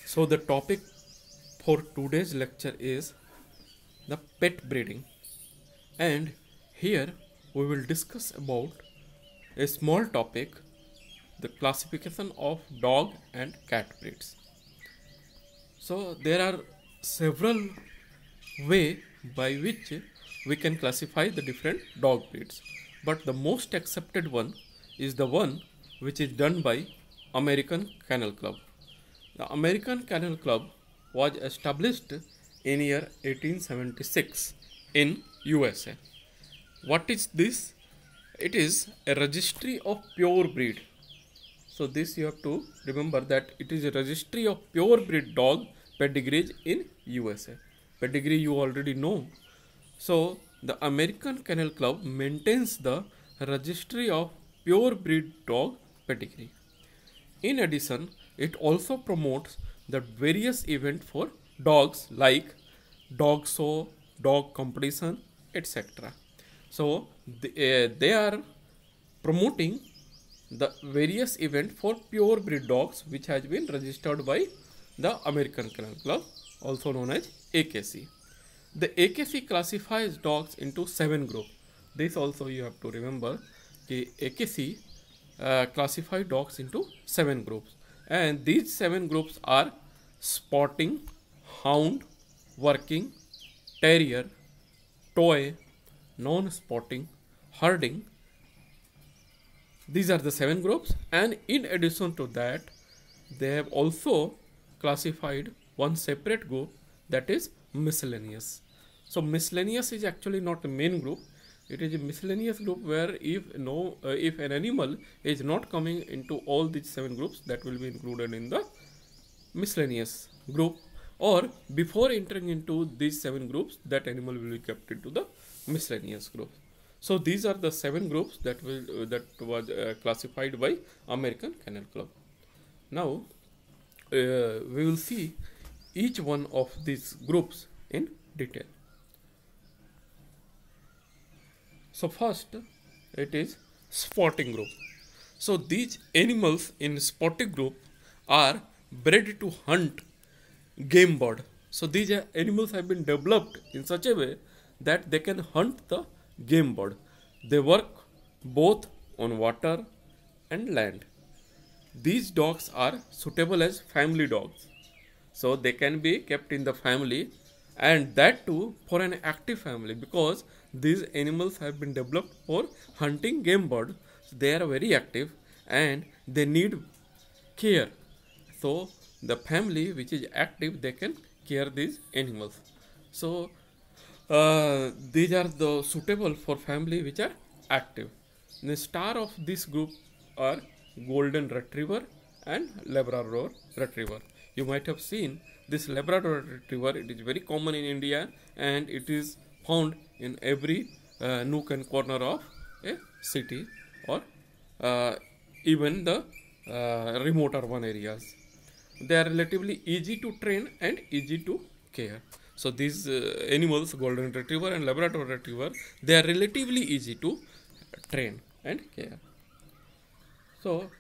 So the topic for today's lecture is the pet breeding, and here we will discuss about a small topic, the classification of dog and cat breeds. So there are several way by which we can classify the different dog breeds, but the most accepted one is the one which is done by American Kennel Club. The American Kennel Club was established in year 1876 in USA. What is this? It is a registry of pure breed. So this you have to remember that it is a registry of pure breed dog pedigrees in USA. Pedigree you already know. So the American Kennel Club maintains the registry of pure breed dog pedigree. In addition, it also promotes the various events for dogs like dog show, dog competition, etc. So they are promoting the various event for pure breed dogs which has been registered by the American Kennel Club, also known as AKC. The AKC classifies dogs into 7 groups. This also you have to remember. The AKC classify dogs into 7 groups, and these 7 groups are spotting, hound, working, terrier, toy, non-spotting, herding. These are the 7 groups, and in addition to that, they have also classified one separate group, that is miscellaneous. So miscellaneous is actually not a main group. It is a miscellaneous group where if an animal is not coming into all these 7 groups, that will be included in the miscellaneous group, or before entering into these 7 groups, that animal will be kept into the miscellaneous group. So these are the 7 groups that was classified by American Kennel Club. Now we will see each one of these groups in detail. So first it is spotting group. So these animals in spotting group are bred to hunt game bird. So these animals have been developed in such a way that they can hunt the game bird. They work both on water and land. These dogs are suitable as family dogs. So they can be kept in the family, and that too for an active family, because these animals have been developed for hunting game bird. So they are very active and they need care. So the family which is active, they can care these animals. So these are the suitable for family which are active. The star of this group are golden retriever and Labrador retriever. You might have seen this Labrador retriever. It is very common in India, and it is found in every nook and corner of a city, or even the remote urban areas. They are relatively easy to train and easy to care. So these animals, golden retriever and Labrador retriever, they are relatively easy to train and care. So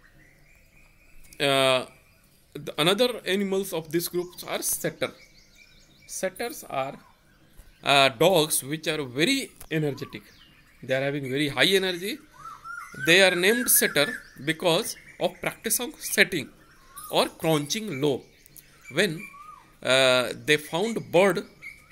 another animals of this group are setter. Setters are dogs which are very energetic. They are having very high energy. They are named setter because of practice of setting or crouching low. When they found bird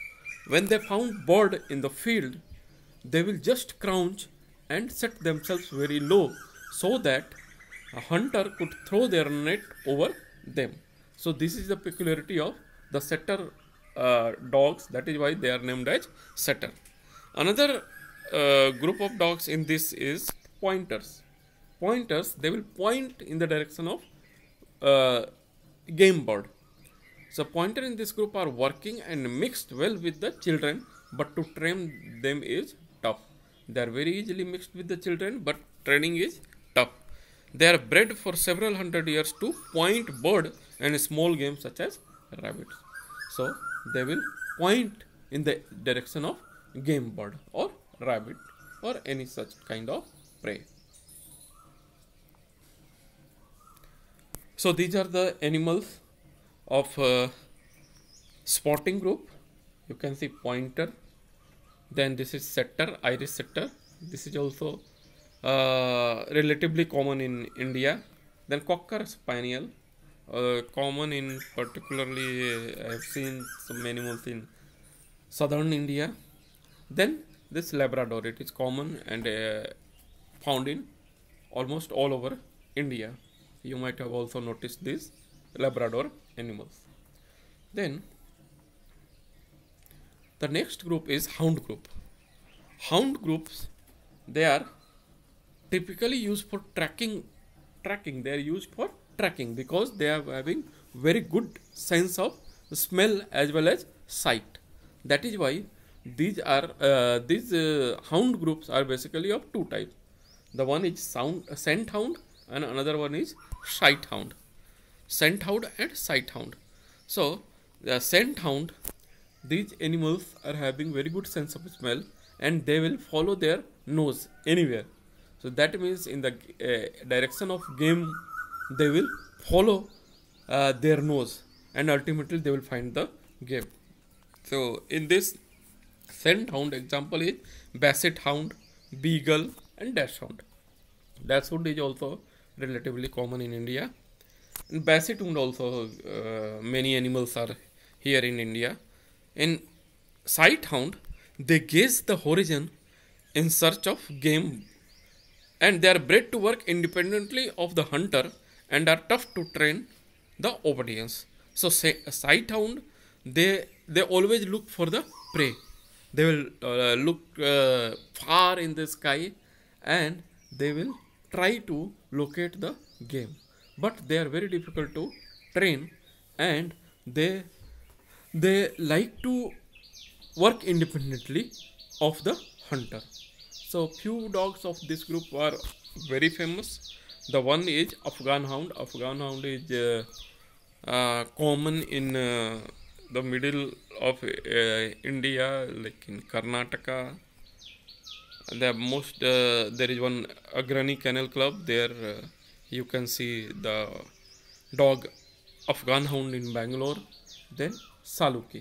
in the field, they will just crouch and set themselves very low, so that a hunter could throw their net over them. So this is the peculiarity of the setter dogs. That is why they are named as setter. Another group of dogs in this is pointers. Pointers, they will point in the direction of game bird. So pointer in this group are working and mixed well with the children, but to train them is tough. They are very easily mixed with the children, but training is tough. They are bred for several hundred years to point bird and small game such as rabbits. So they will point in the direction of game bird or rabbit or any such kind of prey. So these are the animals of spotting group. You can see pointer. Then this is setter, Irish setter. This is also relatively common in India. Then cocker spaniel, common in particularly I have seen some animals in southern India. Then this Labrador, it is common and found in almost all over India. You might have also noticed these Labrador animals. Then the next group is hound group. Hound groups, they are typically used for tracking. They are used for tracking because they are having very good sense of smell as well as sight. That is why these hound groups are basically of two types. The one is scent hound and another one is sight hound. Scent hound and sight hound. So the scent hound, these animals are having very good sense of smell and they will follow their nose anywhere. So that means in the direction of game they will follow their nose and ultimately they will find the game. So in this scent hound example is basset hound, beagle and dachshund. Dachshund is also relatively common in India. In basset hound also many animals are here in India. In sight hound, they gaze the horizon in search of game and they are bred to work independently of the hunter and are tough to train the obedience. So sight hound, they always look for the prey. They will look far in the sky and they will try to locate the game. But they are very difficult to train and they like to work independently of the hunter. So few dogs of this group are very famous. The one is Afghan hound. Afghan hound is common in the middle of India, like in Karnataka. There is one Agrani Kennel Club. There you can see the dog Afghan hound in Bangalore. Then Saluki.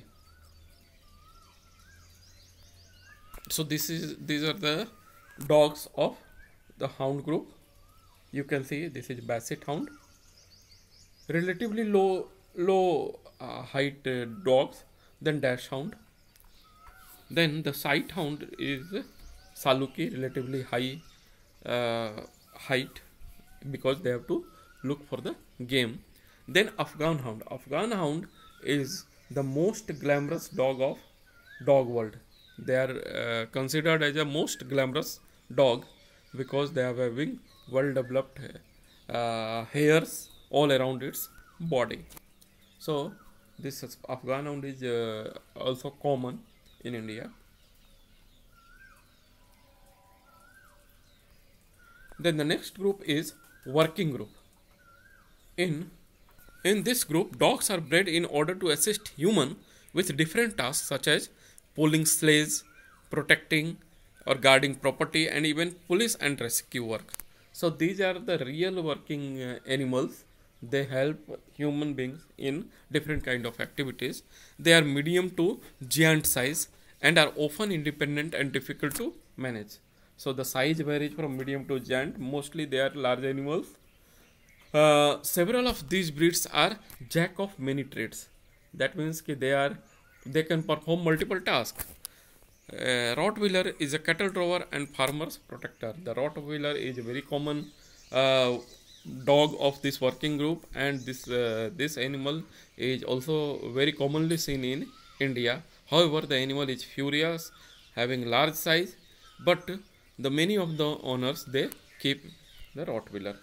So these are the dogs of the hound group. You can see this is basset hound, relatively low height dogs. Then dachshund. Then the sight hound is Saluki, relatively high height because they have to look for the game. Then Afghan hound. Afghan hound is the most glamorous dog of dog world. They are considered as a most glamorous dog because they are having well developed hairs all around its body. So this Afghan hound is also common in India. Then the next group is working group. In this group, dogs are bred in order to assist human with different tasks such as pulling sleighs, protecting or guarding property, and even police and rescue work. So these are the real working animals. They help human beings in different kind of activities. They are medium to giant size and are often independent and difficult to manage. So the size varies from medium to giant. Mostly they are large animals. Several of these breeds are jack of many trades. That means they can perform multiple tasks. Rottweiler is a cattle drover and farmer's protector. The Rottweiler is a very common dog of this working group, and this animal is also very commonly seen in India. However, the animal is furious, having large size, but the many of the owners, they keep the Rottweiler.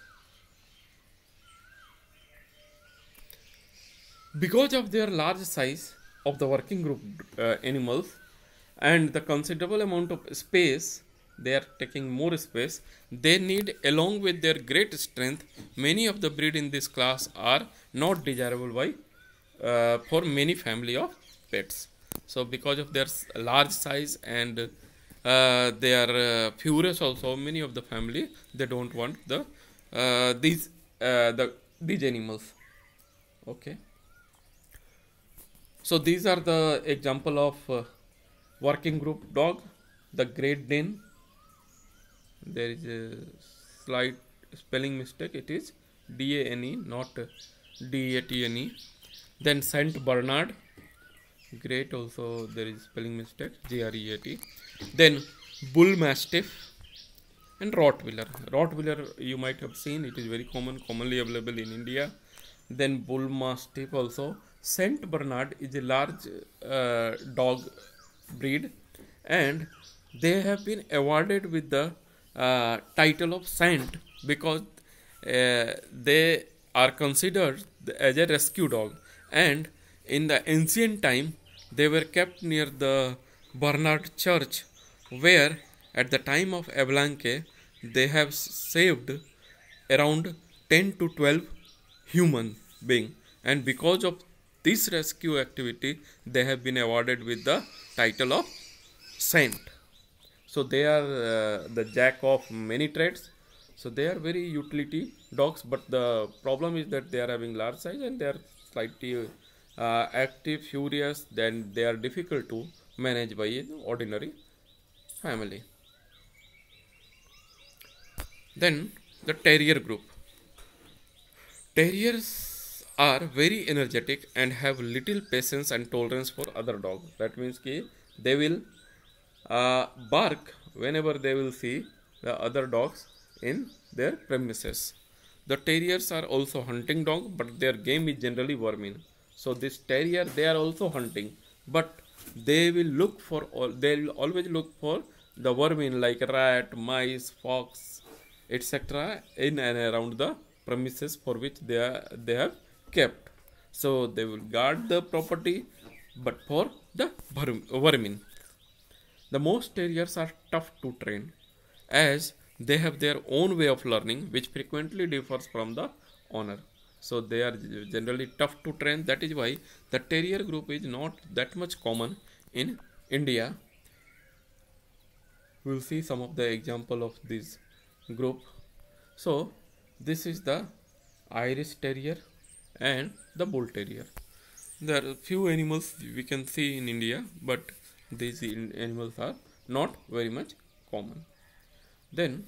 Because of their large size of the working group animals and the considerable amount of space, they are taking more space. They need, along with their great strength, many of the breed in this class are not desirable for many family of pets. So because of their large size and they are furious also, many of the family, they don't want these animals. Okay. So these are the example of working group dog. The Great Dane. There is a slight spelling mistake. It is Dane, not Datne. Then Saint Bernard. Great. Also there is spelling mistake. Great. Then Bull Mastiff and Rottweiler. Rottweiler you might have seen. It is very commonly available in India. Then Bull Mastiff also. Saint Bernard is a large dog breed, and they have been awarded with the title of Saint because they are considered as a rescue dog, and in the ancient time they were kept near the Bernard Church, where at the time of avalanche they have saved around 10 to 12 human beings, and because of this rescue activity they have been awarded with the title of saint. So they are the jack of many trades. So they are very utility dogs, but the problem is that they are having large size and they are slightly active, furious, then they are difficult to manage by an ordinary family. Then the terrier group. Terriers are very energetic and have little patience and tolerance for other dogs. That means कि they will bark whenever they will see the other dogs in their premises. The terriers are also hunting dog, but their game is generally vermin. So this terrier, they are also hunting, but they will look for they will always look for the vermin like rat, mice, fox, etc. in and around the premises for which they have kept. So they will guard the property, but for the vermin. The most terriers are tough to train, as they have their own way of learning, which frequently differs from the owner. So they are generally tough to train. That is why the terrier group is not that much common in India. We will see some of the example of this group. So this is the Irish Terrier and the Bull Terrier. There are few animals we can see in India, but these animals are not very much common. Then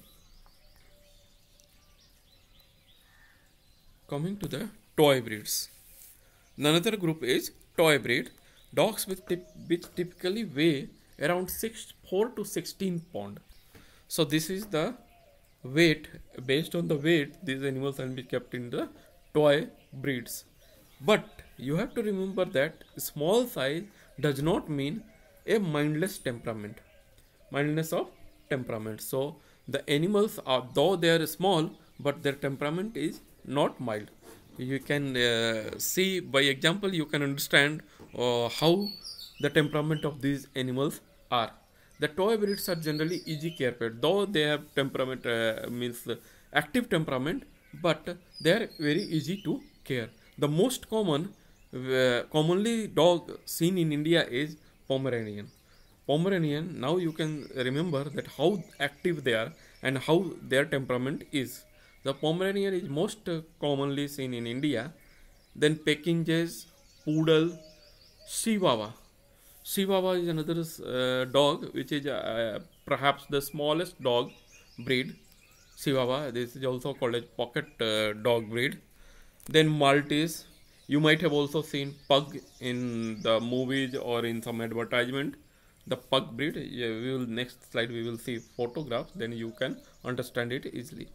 coming to the toy breeds. Another group is toy breed dogs which typically weigh around 4 to 16 pound. So this is the weight. Based on the weight, these animals can be kept in the toy breeds. But you have to remember that small size does not mean a mindless temperament. Mindless of temperament. So the animals are, though they are small, but their temperament is not mild. You can see by example, you can understand how the temperament of these animals are. The toy breeds are generally easy care pet, though they have temperament means active temperament, but they are very easy to care. The most commonly dog seen in India is Pomeranian. Pomeranian, now you can remember that how active they are and how their temperament is. The Pomeranian is most commonly seen in India. Then Pekingese, Poodle, Chihuahua. Chihuahua is another dog which is perhaps the smallest dog breed. Chihuahua, this is also called a pocket dog breed. Then Maltese. You might have also seen pug in the movies or in some advertisement. The pug breed. Yeah, we will next slide we will see photographs. Then you can understand it easily.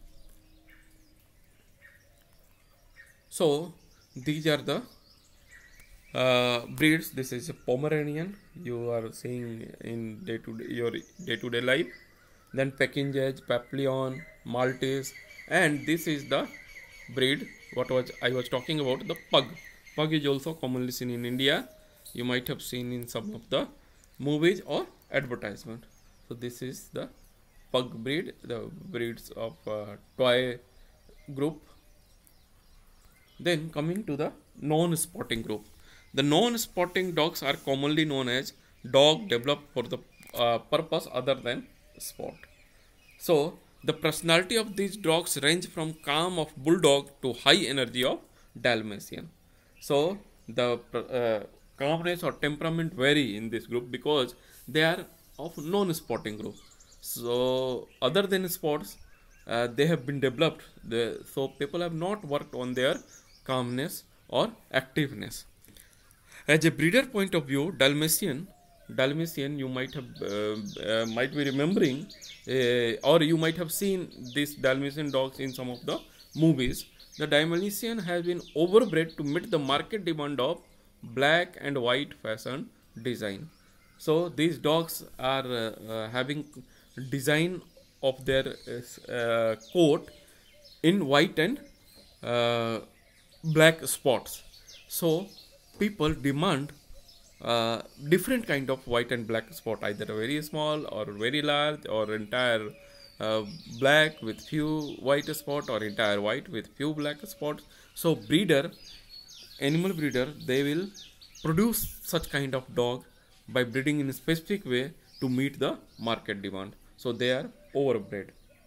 So these are the breeds. This is a Pomeranian you are seeing in your day-to-day life. Then Pekingese, Papillon, Maltese, and this is the breed I was talking about, the pug. Pug is also commonly seen in India. You might have seen in some of the movies or advertisement. So this is the pug breed, the breeds of toy group. Then coming to the non-spotting group. The non-spotting dogs are commonly known as dog developed for the purpose other than sport. So the personality of these dogs range from calm of bulldog to high energy of Dalmatian. So the calmness or temperament vary in this group because they are of non-spotting group. So other than spots, they have been developed. So people have not worked on their calmness or activeness. As a breeder point of view, Dalmatian, you might be remembering, or you might have seen these Dalmatian dogs in some of the movies. The Dalmatian has been overbred to meet the market demand of black and white fashion design. So these dogs are having design of their coat in white and uh, black spots. So people demand different kind of white and black spot, either very small or very large or entire uh, black with few white spot or entire white with few black spots. So animal breeder, they will produce such kind of dog by breeding in a specific way to meet the market demand. So they are overbred.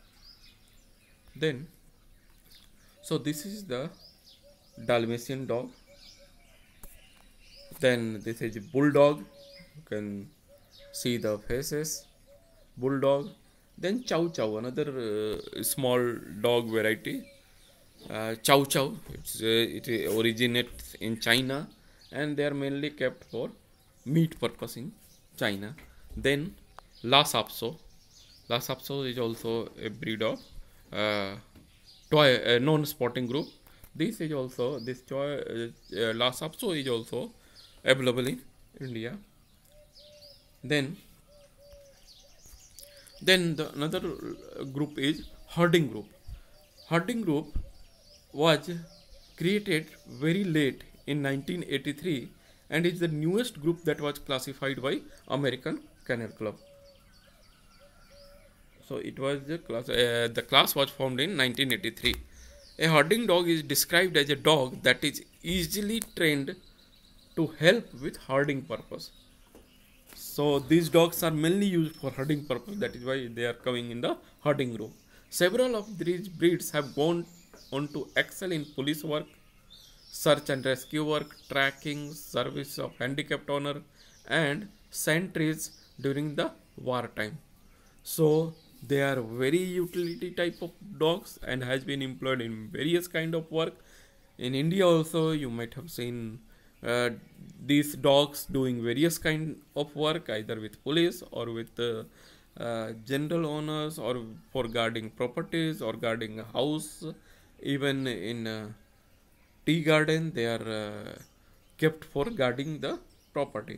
Then, so this is the Dalmatian dog. Then this is bulldog. You can see the faces. Bulldog. Then Chow Chow, another small dog variety. Chow Chow. It originates in China, and they are mainly kept for meat purpose in China. Then Lhasa Apso. Lhasa Apso is also a breed of non-spotting group. Lhasa Apso is also available in India. Then another group is herding group. Herding group was created very late in 1983 and is the newest group that was classified by American Kennel Club. So it was the class was formed in 1983. A herding dog is described as a dog that is easily trained to help with herding purpose. So these dogs are mainly used for herding purpose. That is why they are coming in the herding group. Several of these breeds have gone on to excel in police work, search and rescue work, tracking, service of handicapped owner, and sentries during the wartime. So they are very utility type of dogs and has been employed in various kind of work. In India also, you might have seen these dogs doing various kind of work, either with police or with general owners, or for guarding properties or guarding a house. Even in tea garden, they are kept for guarding the property.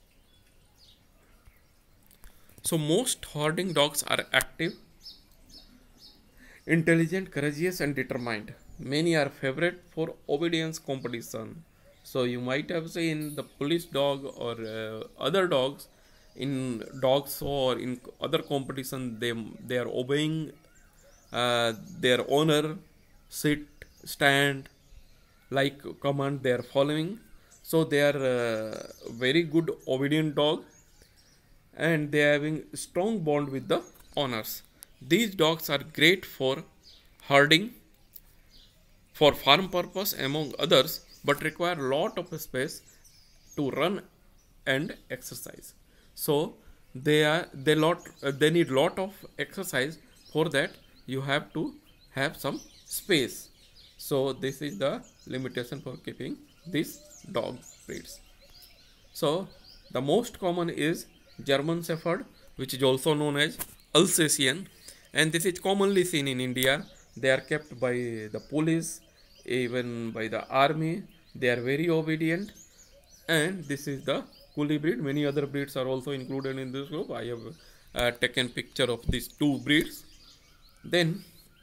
So most herding dogs are active, intelligent, courageous, and determined. Many are favorite for obedience competition. So you might have seen the police dog or other dogs in dog show or in other competition. They are obeying their owner, sit, stand, like command they are following. So they are very good obedient dog, and they are having strong bond with the owners. These dogs are great for herding, for farm purpose among others, but require lot of space to run and exercise. So they need lot of exercise. For that you have to have some space. So this is the limitation for keeping these dog breeds. So the most common is German Shepherd, which is also known as Alsatian, and this is commonly seen in India. They are kept by the police, even by the army. They are very obedient, and this is the Collie breed. Many other breeds are also included in this group. I have taken picture of these two breeds. Then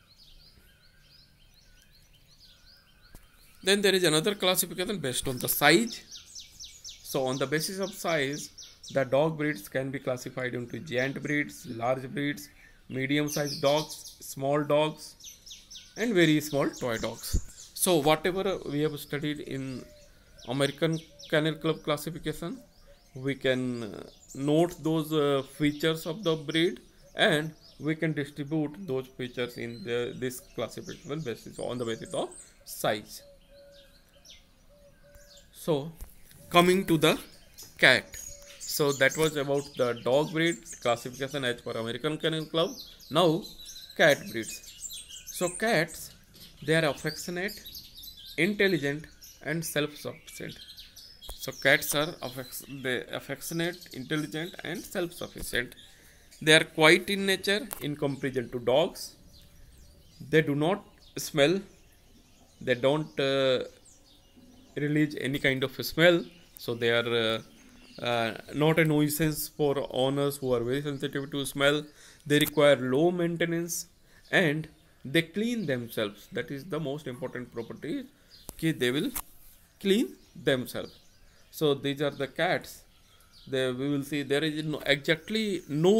there is another classification based on the size. So on the basis of size, the dog breeds can be classified into giant breeds, large breeds, medium sized dogs, small dogs, and very small toy dogs. So whatever we have studied in American Kennel Club classification, we can note those features of the breed, and we can distribute those features in this classification basis on the basis of size. So coming to the cat. So that was about the dog breed classification as per American Kennel Club. Now cat breeds. So cats, they are affectionate, intelligent and self-sufficient. So cats are affectionate, intelligent and self-sufficient. They are quiet in nature in comparison to dogs. They do not smell. They don't release any kind of smell. So they are not a nuisance for owners who are very sensitive to smell. They require low maintenance and they clean themselves. That is the most important property. Okay, they will clean themselves. So these are the cats. We will see there is no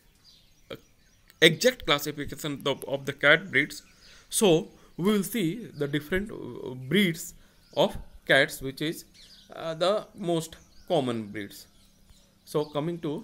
exact classification of the cat breeds. So we will see the different breeds of cats, which is the most common breeds. So coming to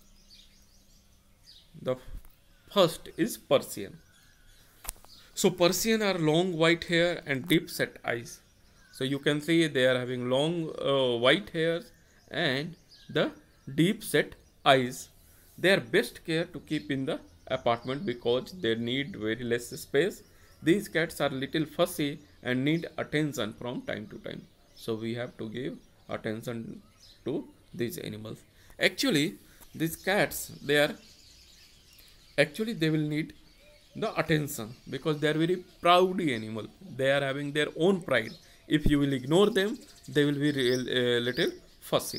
the first is Persian. So Persian are long white hair and deep set eyes. So you can see they are having long white hairs and the deep set eyes. They are best care to keep in the apartment because they need very less space. These cats are little fussy and need attention from time to time. So we have to give attention to these animals. Actually these cats, they will need the attention because they are very proudy animal. They are having their own pride. If you will ignore them, they will be little fussy.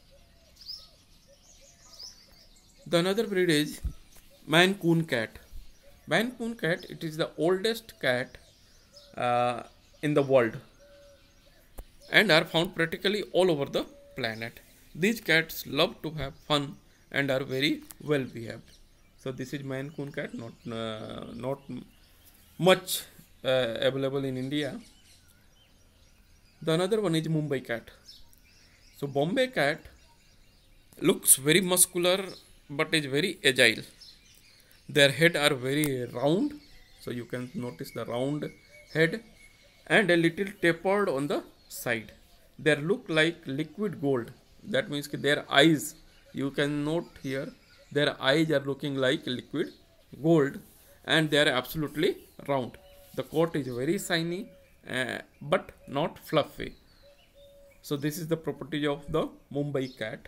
The another breed is Maine-Coon cat. Maine-Coon cat, it is the oldest cat in the world and are found practically all over the planet. These cats love to have fun and are very well behaved. So this is Maine-Coon cat, not much available in India. The another one is Mumbai cat. So Bombay cat looks very muscular but is very agile. Their head are very round. So you can notice the round head and a little tapered on the side. They look like liquid gold. That means their eyes, you can note here, their eyes are looking like liquid gold and they are absolutely round. The coat is very shiny but not fluffy. So this is the property of the Mumbai cat.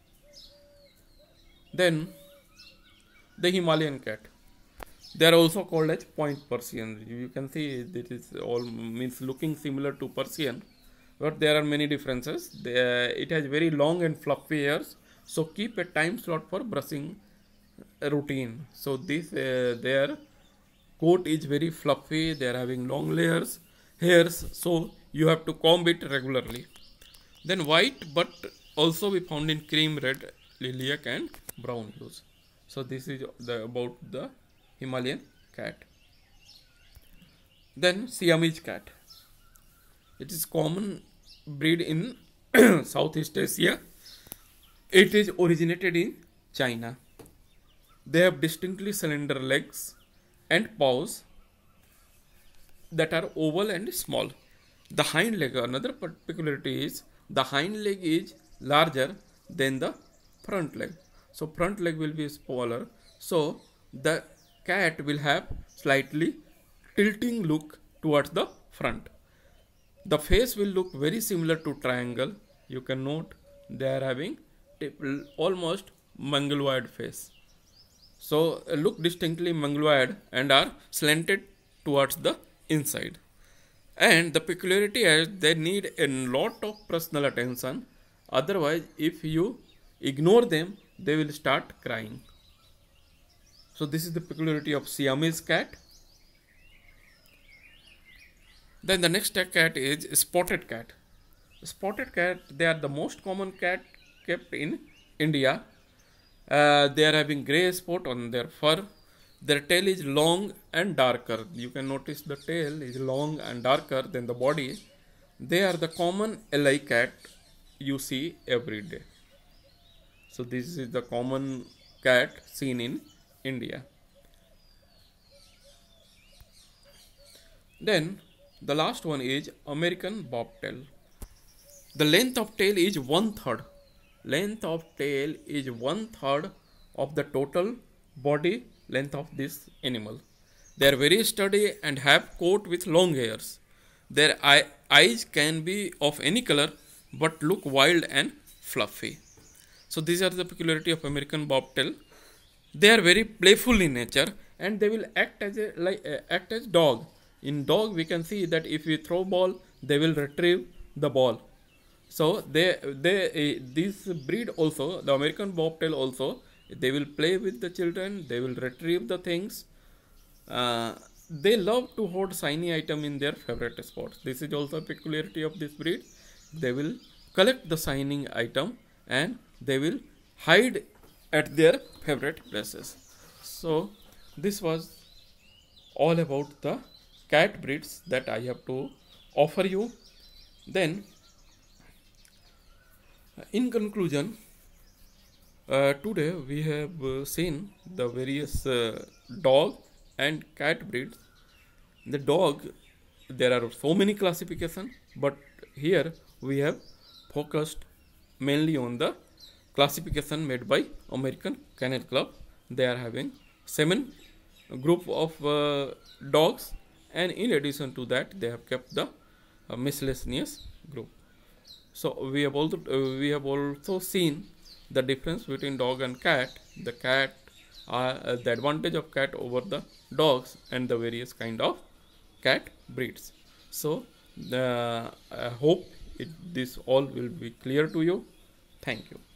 Then the Himalayan cat. They are also called as point Persian. You can see this is all means looking similar to Persian, but there are many differences. It has very long and fluffy hairs. So keep a time slot for brushing routine. So this their coat is very fluffy. They are having long hairs. So you have to comb it regularly. Then white, but also we found in cream red, lilac and brown hues. So this is about the Himalayan cat. Then Siamese cat. It is common breed in Southeast Asia. It is originated in China. They have distinctly slender legs and paws that are oval and small. The hind leg, another particularity is the hind leg is larger than the front leg. So front leg will be smaller. So the cat will have slightly tilting look towards the front. The face will look very similar to triangle. You can note they are having almost mongoloid face. So look distinctly mongoloid and are slanted towards the inside. And the peculiarity is they need a lot of personal attention. Otherwise, if you ignore them, they will start crying. So this is the peculiarity of Siamese cat. Then the next cat is spotted cat. Spotted cat, they are the most common cat kept in India. They are having grey spot on their fur. Their tail is long and darker. You can notice the tail is long and darker than the body. They are the common LI cat you see every day. So this is the common cat seen in India. Then the last one is American bobtail. The length of tail is one third. Length of tail is one third of the total body length of this animal. They are very sturdy and have coat with long hairs. Their eyes can be of any color but look wild and fluffy. So these are the peculiarity of American bobtail. They are very playful in nature and they will act as act as dog. In dog we can see that if we throw ball, they will retrieve the ball. So this breed also, the American bobtail also, they will play with the children, they will retrieve the things. They love to hoard shiny item in their favorite spots. This is also a peculiarity of this breed. They will collect the shining item and they will hide at their favorite places. So this was all about the cat breeds that I have to offer you. Then in conclusion, today we have seen the various dog and cat breeds. The dog, there are so many classifications, but here we have focused mainly on the classification made by American Kennel Club. They are having 7 group of dogs, and in addition to that they have kept the miscellaneous group. So we have also seen the difference between dog and cat. The cat, the advantage of cat over the dogs, and the various kind of cat breeds. So I hope this all will be clear to you. Thank you.